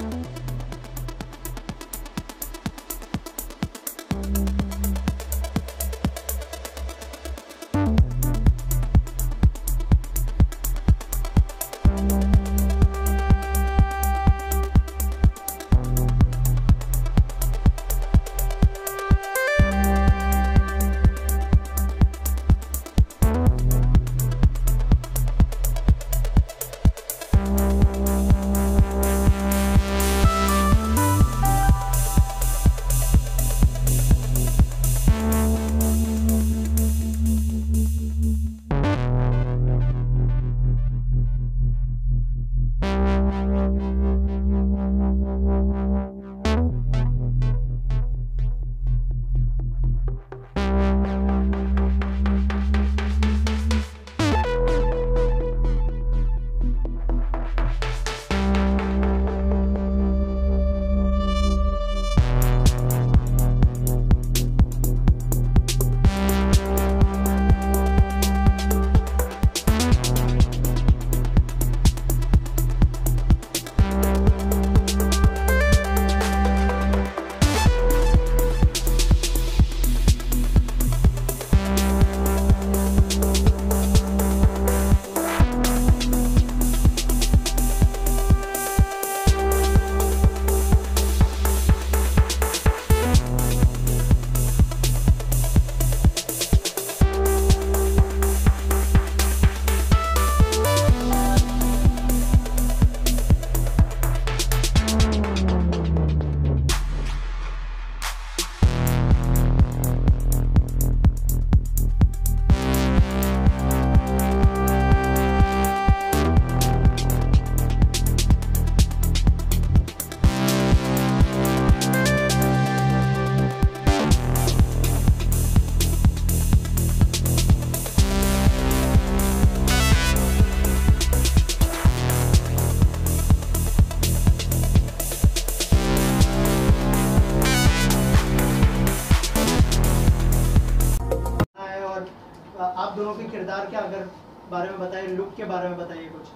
आप दोनों के किरदार के अगर बारे में बताइए, लुक के बारे में बताइए कुछ।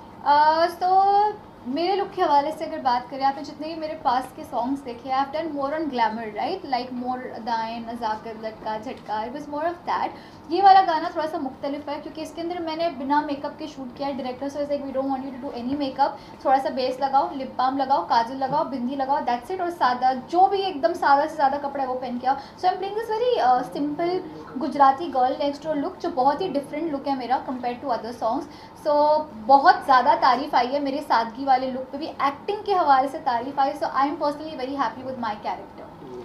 तो मेरे लुक के हवाले से अगर बात करें, आपने जितने भी मेरे पास के सॉन्ग्स देखे, I have done more on glamour, right, like more दाएं, नज़ाकत, लटका, झटका, it was more of that. ये वाला गाना थोड़ा सा मुख्तलिफ है क्योंकि इसके अंदर मैंने बिना मेकअप के शूट किया है। डायरेक्टर से like we don't want you to do any makeup, थोड़ा सा बेस लगाओ, लिप बाम लगाओ, काजल लगाओ, बिंदी लगाओ, दैट्स इट। और सादा, जो भी एकदम सादा से ज़्यादा कपड़ा है वो पहन के आओ। So I am playing this very simple Gujarati girl next door look, जो बहुत ही डिफरेंट लुक है मेरा compare to other songs. So बहुत ज़्यादा तारीफ़ आई है मेरे सादगी वाले लुक पे भी, एक्टिंग के हवाले से तारीफ़ आई। So I am personally very happy with my character.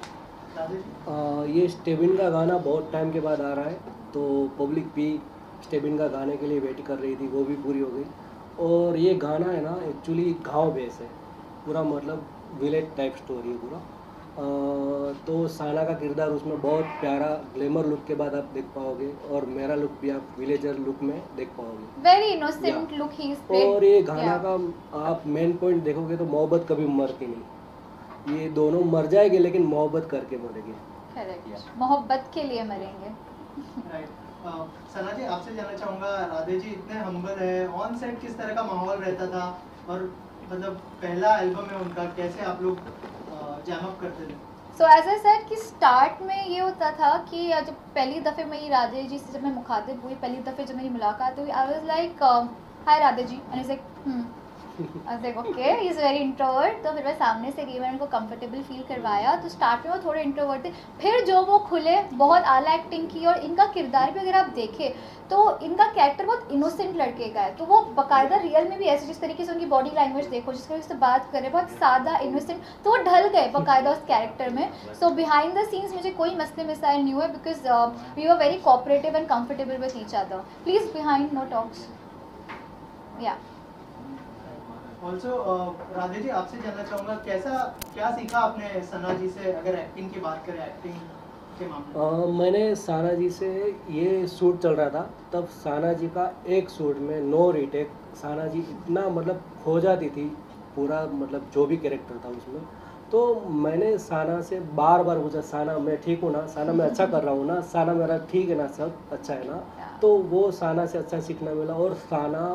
ये स्टेबिन का गाना बहुत टाइम के बाद आ रहा है, तो पब्लिक भी स्टेबिन का गाने के लिए वेट कर रही थी, वो भी पूरी हो गई। और ये गाना है ना एक्चुअली गांव बेस है पूरा, मतलब विलेज टाइप स्टोरी है पूरा। तो साना का किरदार उसमें बहुत प्यारा ग्लैमर लुक के बाद आप देख पाओगे, और मेरा लुक भी आप विलेजर लुक में देख पाओगे, very innocent look he is played. और ये गाना का आप मेन पॉइंट देखोगे तो मोहब्बत कभी मरती नहीं, ये दोनों मर जाएंगे लेकिन मोहब्बत करके मरेंगे। करेक्ट, मोहब्बत के लिए मरेंगे। सना जी, आपसे जानना चाहूँगा, राधे जी इतने हम्बल है, ऑन सेट किस तरह का माहौल रहता था, और मतलब पहला एल्बम है उनका, कैसे आप लोग जैम अप करते थे? सो एज आई सेड कि स्टार्ट में ये होता था कि जब पहली दफ़े मेरी राधे जी से जब मैं मुखातिब हुई, पहली दफ़े जब मेरी मुलाकात हुई, I was like hi Radhe ji, and is like okay, he is very introvert. तो फिर मैं सामने से गई, मैंने उनको कंफर्टेबल फील करवाया। तो स्टार्ट में वो थोड़े इंट्रोवर्ट थे, फिर जो वो खुले, बहुत आला एक्टिंग की, और इनका किरदार भी अगर आप देखें तो इनका कैरेक्टर बहुत इनोसेंट लड़के का है। तो वो बाकायदा रियल में भी ऐसे, जिस तरीके से उनकी बॉडी लैंग्वेज देखो, जिस तरीके से बात करे, बहुत सादा इनोसेंट, तो वो ढल गए बाकायदा उस कैरेक्टर में। सो बिहाइंड द सीन्स मुझे कोई मसले मिसाइल नहीं हुए, because we were very cooperative and comfortable with each other. Please behind no talks. Yeah also Radhe ji, आपसे जानना चाहूँगा, क्या सीखा आपने सना जी से, अगर एक्टिंग की बात करें, एक्टिंग के मामले? मैंने साना जी से, ये शूट चल रहा था तब, साना जी का एक शूट में 9 रीटेक, साना जी इतना मतलब खो जाती थी पूरा, मतलब जो भी कैरेक्टर था उसमें। तो मैंने साना से बार बार पूछा, साना मैं ठीक हूँ ना, साना मैं अच्छा कर रहा हूँ ना, साना मेरा ठीक है ना, सब अच्छा है ना। तो वो साना से अच्छा सीखना मिला, और साना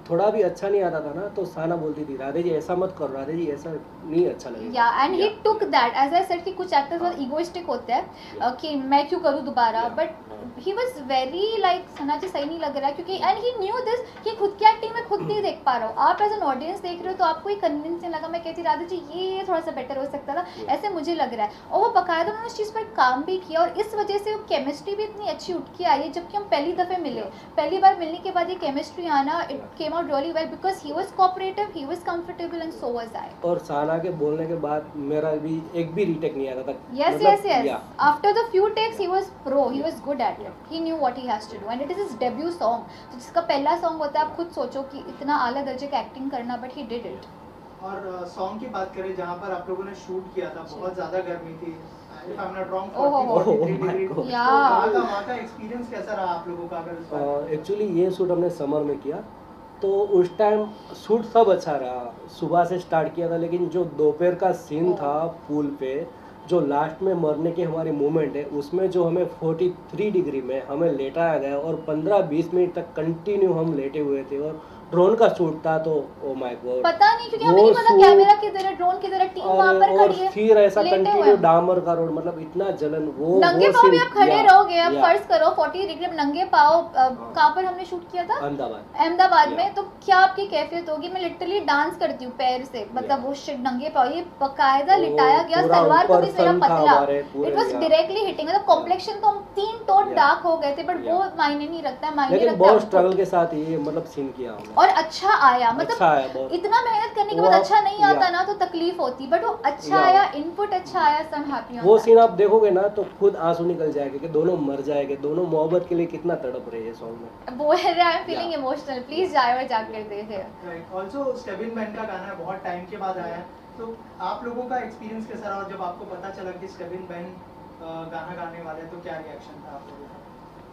थोड़ा भी अच्छा नहीं आता था ना तो साना बोलती थी राधे जी ऐसा मत करो, राधे जी ऐसा नहीं अच्छा लगेगा। Yeah and he Yeah. Took that as I said कि कुछ एक्टर्स बहुत इगोइस्टिक होते हैं कि मैं क्यों करूँ दोबारा, Yeah. But he was very like Sana ji सही नहीं लग रहा है क्योंकि एंड ही न्यू दिस कि खुद की एक्टिंग में खुद नहीं देख पा रहा हूँ। आप एज एन ऑडियंस देख रहे हो तो आपको ही कन्विंस नहीं लगा। मैं कहती राधे जी ये थोड़ा सा बेटर हो सकता था, Yeah. ऐसे मुझे लग रहा है। और वो बकायदा उन्होंने उस चीज़ पर काम भी किया और इस वजह से वो केमिस्ट्री भी इतनी अच्छी उठ के आई है। जबकि हम पहली दफ़े मिले, पहली बार मिलने के बाद ये केमिस्ट्री आना, it came out really well because he was cooperative, he was comfortable and so was I. और साना के बोलने के बाद मेरा भी एक भी रीटेक नहीं आता था। Yes, मतलब, yes. yeah. After the few takes, he was pro. He was good at it. He knew what he has to do, and it is his debut song. तो जिसका पहला सॉन्ग होता है, आप खुद सोचो कि इतना आला दर्जे का एक्टिंग करना, but he did it. और सॉन्ग की बात करें जहाँ पर आप लोगों ने शूट किया था, बहुत ज़्यादा गर्मी थी, if I'm not wrong, Oh, 40-43 my degree. God. तो Yeah. वहाँ का एक्सपीरियंस कैसा रहा आप लोगों का? अगर एक्चुअली ये शूट हमने समर में किया तो उस टाइम शूट सब अच्छा रहा, सुबह से स्टार्ट किया था, लेकिन जो दोपहर का सीन था पूल पे, जो लास्ट में मरने की हमारी मूवमेंट है उसमें जो हमें 43 डिग्री में हमें लेटाया गया और 15-20 मिनट तक कंटिन्यू हम लेटे हुए थे। और ड्रोन का शूट था तो ओ माय गॉड, पता नहीं क्योंकि हमें नहीं पता कैमरा किधर है, ड्रोन किधर है, टीम वहाँ पर और खड़ी है, फिर ऐसा लेटे हुए कंटिन्यू हैं। डामर का रोड, मतलब इतना जलन, वो नंगे वो पाँव scene- में आप खड़े या- रहोगे, आप या, फर्ज करो 40 डिग्री में नंगे पाँव। कहाँ पर हमने शूट किया था? अहमदाबाद। अहमदाबाद या। में। तो क्या आपकी कैफियत होगी? मैं लिटरली डांस करती हूँ पैर से, मतलब वो शिट नंगे पाँव, ये बकायदा वो लिटाया गया, पूरा सलवार ऊपर कमीज मेरा सन था पतला, हमारे पूरे, it was yeah. Directly hitting, मतलब कॉम्प्लेक्शन तो हम 3 टोन या। डार्क हो गए थे, बट या। वो मायने नहीं रखता है, मायने लेकिन रखता है बहुत output। स्ट्रगल के साथ ये मतलब सीन किया हमने। और अच्छा आया, मतलब अच्छा है बहुत। इतना मेहनत करने के वो बाद अच्छा नहीं आता या। ना तो तकलीफ होती, बट वो अच्छा या। आया, इनपुट अच्छा आया, सो आई एम हैप्पी। वो सीन आप देखोगे ना तो खुद आंसू निकल जाएंगे कि दोनों मर जाएंगे, दोनों मोहब्बत के लिए कितना तड़प रहे हैं सॉन्ग में। बोल रहे I am feeling yeah. Emotional, please जाए और जाकर देखे। ऑल्सो स्टेबिन बैंड का गाना बहुत टाइम के बाद आया है, तो आप लोगों का एक्सपीरियंस कैसा रहा? और जब आपको पता चला कि स्टेबिन बैंड गाना गाने वाले हैं तो क्या रिएक्शन था आप लोगों का?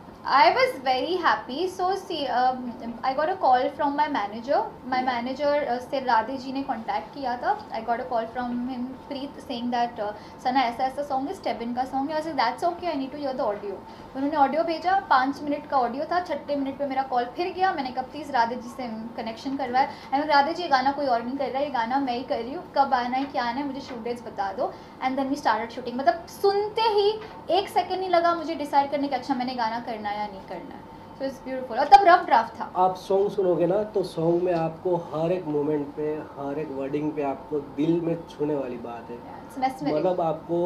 I was very happy. So see, I got a call from my manager. My manager से राधे जी ने contact किया था. I got a call from him, Preet, saying that सना ऐसा ऐसा song है, स्टेबिन का song है। I said that's okay, I need to hear the audio. उन्होंने ऑडियो भेजा, 5 मिनट का ऑडियो था। 6ठे मिनट पे मेरा कॉल फिर गया। मैंने कहा प्लीज़ राधे जी से कनेक्शन करवाया। एंड राधे जी ये गाना कोई और नहीं कर रहा है, ये गाना मैं ही कर रही हूँ, कब आना है क्या आना है मुझे शूट डेट्स बता दो। And then we started shooting. मतलब सुनते ही 1 सेकंड नहीं लगा मुझे डिसाइड करने का अच्छा मैंने गाना करना है या नहीं करना है। So it's beautiful. और तब रफ ड्राफ्ट था। आप सॉन्ग सुनोगे ना तो सॉन्ग में आपको हर एक मोमेंट पे, हर एक वर्डिंग पे आपको दिल में छूने वाली बात है। It's mesmeric. मतलब आपको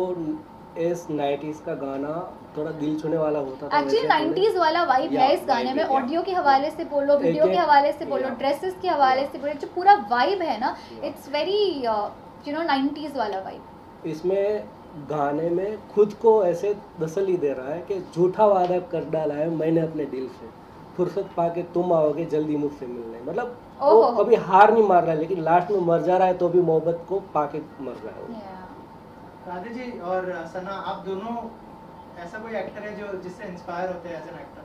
इस 90s का गाना थोड़ा दिल छूने वाला होता था। एक्चुअली वैसे थोड़े- 90s वाला वाइब या, है इस गाने vibe में। है, या। ऑडियो के हवाले से बोलो, वीडियो के एक- हवाले से बोलो, या। ड्रेसेस के हवाले या। से बोलो, जो पूरा वाइब है ना, या। इट्स वेरी 90s वाला वाइब। इसमें गाने में खुद को ऐसे तसल्ली दे रहा है कि झूठा वादा कर डाला है मैंने अपने दिल से, फुर्सत पाके तुम आओगे जल्दी मुझसे मिलने। मतलब वो ओहो। कभी हार नहीं मार रहा है, लेकिन लास्ट में मर जा रहा है तो भी मोहब्बत को पाके मर रहा है वो। राधे जी और सना, आप दोनों ऐसा कोई एक्टर है जो जिससे इंस्पायर होते हैं एज एन एक्टर?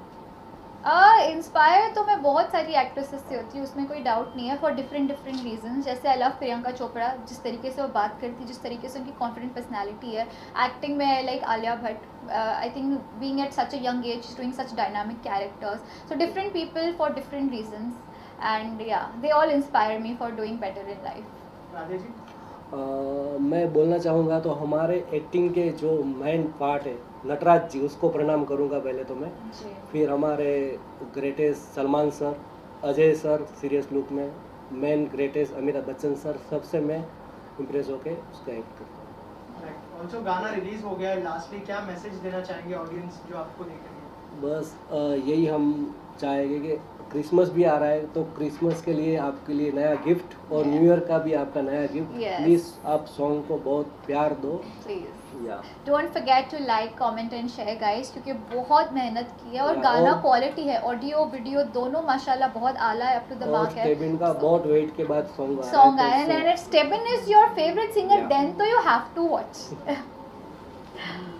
इंस्पायर तो मैं बहुत सारी एक्ट्रेसेस से होती हूँ, उसमें कोई डाउट नहीं है, फॉर डिफरेंट रीजंस। जैसे आई लव प्रियंका चोपड़ा, जिस तरीके से वो बात करती है, जिस तरीके से उनकी कॉन्फिडेंट पर्सनैलिटी है। एक्टिंग में like Alia Bhatt, I think being at such a young age doing such dynamic characters, so different people for different reasons, and yeah they all inspire me for doing better in life. Radhe ji? मैं बोलना चाहूँगा तो हमारे acting के जो main part है नटराज जी, उसको प्रणाम करूँगा पहले तो मैं। जी। फिर हमारे greatest Salman sir, Ajay sir serious look में, main greatest Amitabh Bachchan sir, सबसे मैं इम्प्रेस होके उसका एक्ट करता हूँ। ऑल्सो गाना रिलीज हो गया है, लास्टली क्या मैसेज देना चाहेंगे ऑडियंस जो आपको देख रही है? बस यही हम चाहेंगे कि क्रिसमस भी आ रहा है तो क्रिसमस के लिए आपके लिए नया गिफ्ट और Yeah. न्यू ईयर का भी आपका नया गिफ्ट। Yes. प्लीज़ आप सॉन्ग को बहुत प्यार दो। Please yeah don't forget to like, comment and share guys, क्योंकि बहुत मेहनत की है और Yeah, गाना और- क्वालिटी है, ऑडियो वीडियो दोनों माशाल्लाह बहुत आला है, अप टू द और मार्क है। स्टेबिन का बहुत वेट के बाद सॉन्ग आया सॉन्ग है, आया तो and if Stebin is your favourite singer Yeah. Then तो यू हैव टू वॉच।